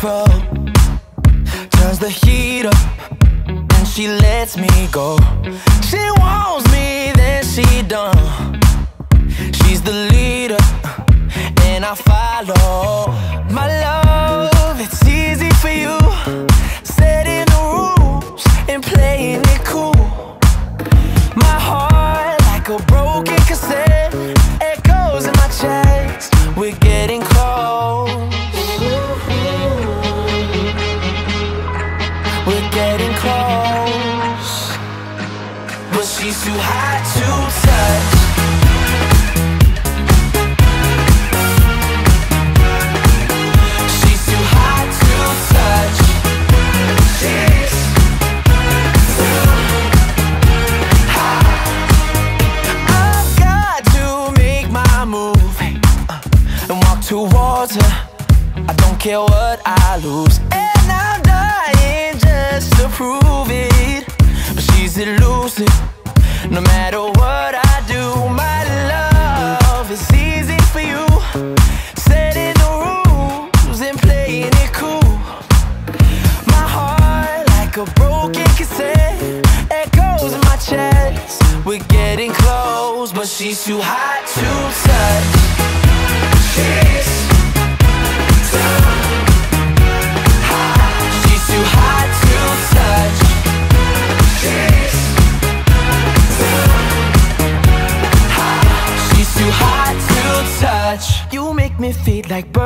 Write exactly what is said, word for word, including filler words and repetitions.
control, turns the heat up, and she lets me go. She wants me, then she done. She's the leader, and I follow. My love, it's easy for you, setting the rules and playing it cool. My heart, like a broken cassette, echoes in my chest. We're getting close. We're getting close, but she's too hot to touch. She's too hot to touch. She's too hot. I've got to make my move and walk towards her. I don't care what I lose, and I'm dying just to prove it. But she's elusive, no matter what I do. My love is easy for you, setting the rules and playing it cool. My heart, like a broken cassette, echoes in my chest. We're getting close, but she's too hot to touch. She's too hot. She's too hot to touch. She's too hot. She's too hot to touch. You make me feel like birds.